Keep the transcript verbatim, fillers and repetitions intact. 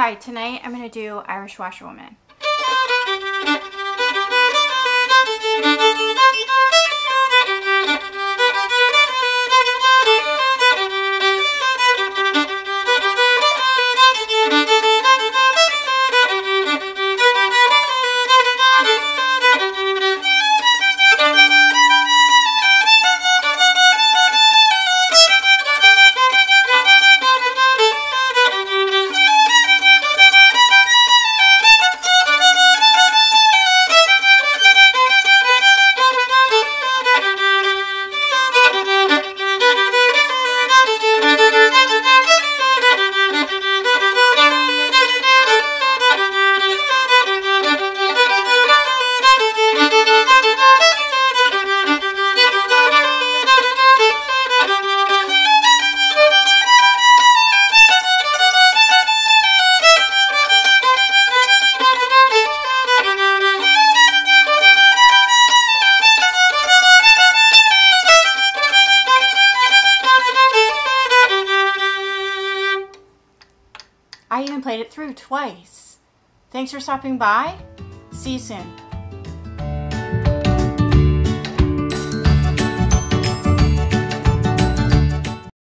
Hi, tonight I'm going to do Irish Washerwoman. I even played it through twice. Thanks for stopping by. See you soon.